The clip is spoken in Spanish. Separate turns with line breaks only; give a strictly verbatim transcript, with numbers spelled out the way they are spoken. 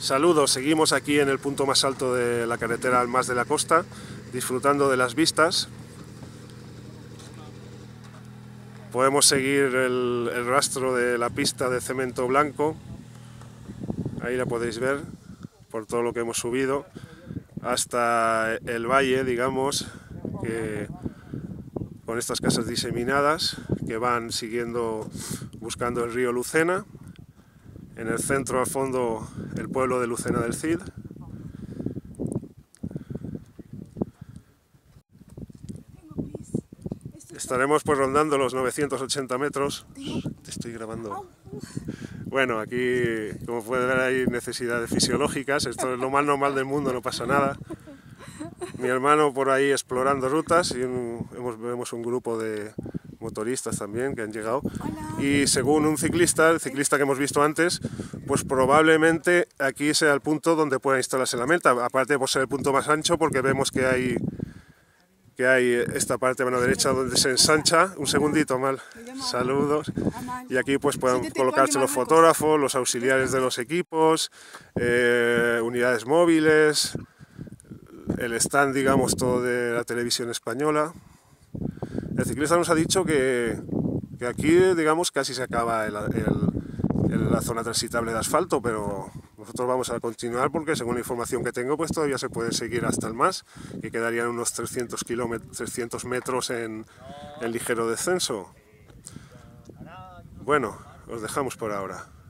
Saludos, seguimos aquí en el punto más alto de la carretera al Mas de la Costa, disfrutando de las vistas. Podemos seguir el, el rastro de la pista de cemento blanco, ahí la podéis ver, por todo lo que hemos subido, hasta el valle, digamos, que, con estas casas diseminadas que van siguiendo, buscando el río Lucena. En el centro, al fondo, el pueblo de Lucena del Cid. Estaremos pues rondando los novecientos ochenta metros. Te estoy grabando. Bueno, aquí, como puede ver, hay necesidades fisiológicas. Esto es lo más normal del mundo, no pasa nada. Mi hermano por ahí explorando rutas y un, hemos, vemos un grupo de motoristas también que han llegado. Y según un ciclista, el ciclista que hemos visto antes, pues probablemente aquí sea el punto donde pueda instalarse la meta. Aparte por ser el punto más ancho, porque vemos que hay que hay esta parte a mano derecha donde se ensancha. Un segundito, Mal. Saludos. Y aquí pues pueden colocarse los fotógrafos, los auxiliares de los equipos, eh, unidades móviles, el stand, digamos, todo de la televisión española. El ciclista nos ha dicho que, que aquí, digamos, casi se acaba el, el, el, la zona transitable de asfalto, pero nosotros vamos a continuar porque, según la información que tengo, pues todavía se puede seguir hasta el Mas, que quedarían unos trescientos kilómetros, trescientos metros en, en ligero descenso. Bueno, os dejamos por ahora.